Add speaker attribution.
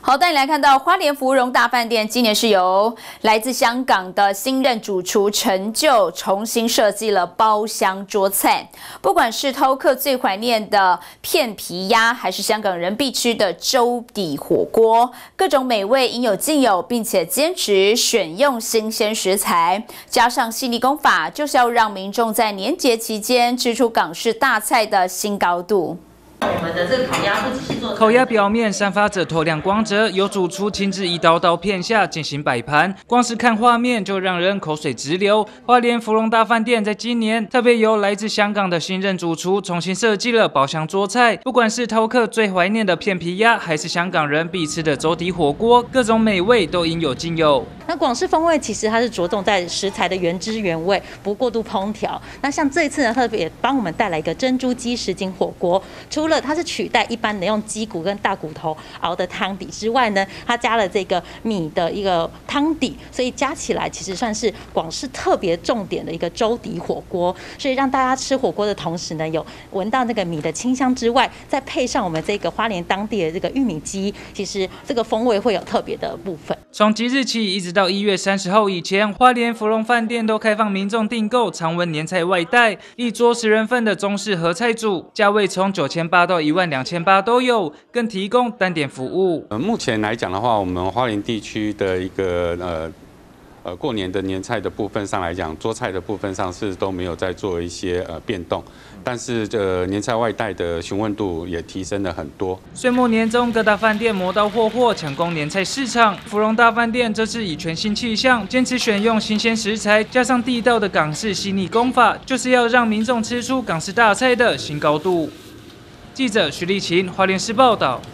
Speaker 1: 好，带你来看到花莲芙蓉大饭店，今年是由来自香港的新任主厨陈就重新设计了包厢桌菜。不管是饕客最怀念的片皮鸭，还是香港人必吃的粥底火锅，各种美味应有尽有，并且坚持选用新鲜食材，加上细腻工法，就是要让民众在年节期间吃出港式大菜的新高度。
Speaker 2: 我们的这个烤鸭不只是做
Speaker 3: 烤鸭表面散发着透亮光泽，由主厨亲自一刀刀片下进行摆盘，光是看画面就让人口水直流。花莲芙蓉大饭店在今年特别由来自香港的新任主厨重新设计了包厢桌菜，不管是饕客最怀念的片皮鸭，还是香港人必吃的粥底火锅，各种美味都应有尽有。
Speaker 2: 那广式风味其实它是着重在食材的原汁原味，不过度烹调。那像这一次呢，特别帮我们带来一个珍珠鸡什锦火锅，除了它是取代一般的用鸡骨跟大骨头熬的汤底之外呢，它加了这个米的一个汤底，所以加起来其实算是广式特别重点的一个粥底火锅。所以让大家吃火锅的同时呢，有闻到那个米的清香之外，再配上我们这个花莲当地的这个玉米鸡，其实这个风味会有特别的部分。
Speaker 3: 从即日起一直到1月30号以前，花莲芙蓉饭店都开放民众订购常温年菜外带，一桌10人份的中式合菜组，价位从9800到12800都有，更提供单点服务。
Speaker 4: 目前来讲的话，我们花莲地区的一个过年的年菜的部分上来讲，桌菜的部分上是都没有在做一些变动，但是年菜外带的询问度也提升了很多。
Speaker 3: 岁末年中，各大饭店磨刀霍霍抢攻年菜市场。芙蓉大饭店这次以全新气象，坚持选用新鲜食材，加上地道的港式细腻工法，就是要让民众吃出港式大菜的新高度。记者徐立琴，花莲市报道。